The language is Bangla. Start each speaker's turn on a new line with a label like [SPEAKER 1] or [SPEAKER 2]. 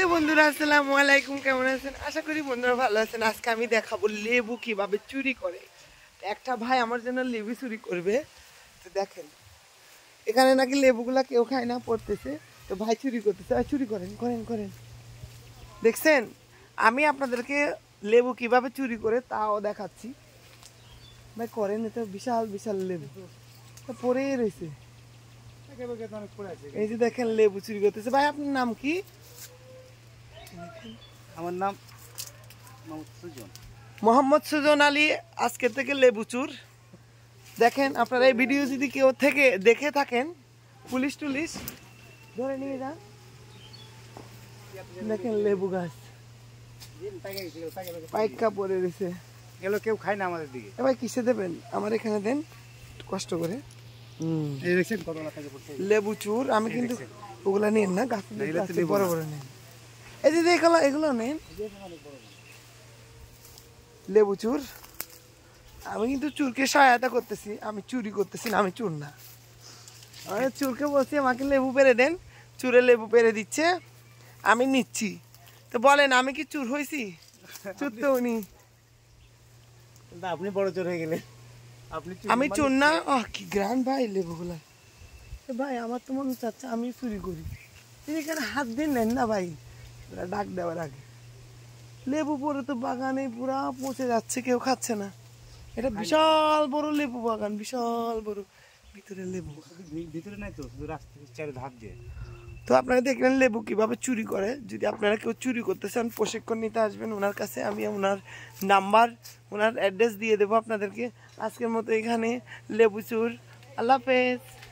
[SPEAKER 1] হ্যালো বন্ধুরা, আসসালামু আলাইকুম। কেমন আছেন? আশা করি বন্ধুরা ভালো আছেন। আজকে আমি দেখাবো লেবু কিভাবে চুরি করে। একটা ভাই আমার জন্য লেবু চুরি করবে। তো দেখেন, এখানে নাকি লেবুগুলা কেউ খায় না, পড়তেছে। তো ভাই চুরি করতেছে। চুরি করেন করেন করেন। দেখছেন, আমি আপনাদেরকে লেবু কিভাবে চুরি করে তাও দেখাচ্ছি। ভাই করেন, এটা বিশাল বিশাল লেবু পড়ে রয়েছে। এই যে দেখেন লেবু চুরি করতেছে। ভাই আপনার নাম কি?
[SPEAKER 2] আমার নাম
[SPEAKER 1] মোহাম্মদ সুজন আলী। আজকে থেকে লেবু চুর। দেখেন, আপনারা এই ভিডিও যদি কেউ থেকে দেখে থাকেন, পুলিশ টুলিশ ধরে নিয়ে যান। দেখেন লেবু গাছ পাইকা পড়ে রয়েছে,
[SPEAKER 2] এগুলো কেউ খায় না আমাদের দিকে।
[SPEAKER 1] এবার কিসে দেবেন? আমার এখানে দেন কষ্ট করে। লেবু চুর। আমি কিন্তু ওগুলা নেন না, গাছ বড় বড় নেন। এই যে এগুলো এগুলো নেন, লেবু চুর। আমি কিন্তু চুরকে সহায়তা করতেছি, আমি চুরি করতেছি না, আমি চুর না। আমি চুরকে বলছি আমাকে লেবু পেরে দেন, চুরে লেবু পেরে দিচ্ছে, আমি নিচ্ছি। তো বলেন, আমি কি চুর হয়েছি? চুর তো উনি।
[SPEAKER 2] আপনি বড় চোর হয়ে গেলেন।
[SPEAKER 1] আমি চোর না। কি গ্রান ভাই লেবুগুলা। ভাই আমার তো মনে চাচ্ছে আমি চুরি করি। তিনি এখানে হাত দিয়ে নেন না ভাই, ডাক দেওয়ার আগে। লেবু পরে তো বাগানে পুরা পচে যাচ্ছে, কেউ খাচ্ছে না। এটা বিশাল বড় লেবু বাগান, বিশাল বড়। ভিতরে লেবু
[SPEAKER 2] ভিতরে নাই তো, শুধু রাস্তা চারে ধাপ দিয়ে।
[SPEAKER 1] তো আপনারা দেখলেন লেবু কিভাবে চুরি করে। যদি আপনারা কেউ চুরি করতে চান, প্রশিক্ষণ নিতে আসবেন ওনার কাছে। আমি ওনার নাম্বার, ওনার অ্যাড্রেস দিয়ে দেবো আপনাদেরকে। আজকের মতো এখানে লেবু চুর। আল্লাহ হাফেজ।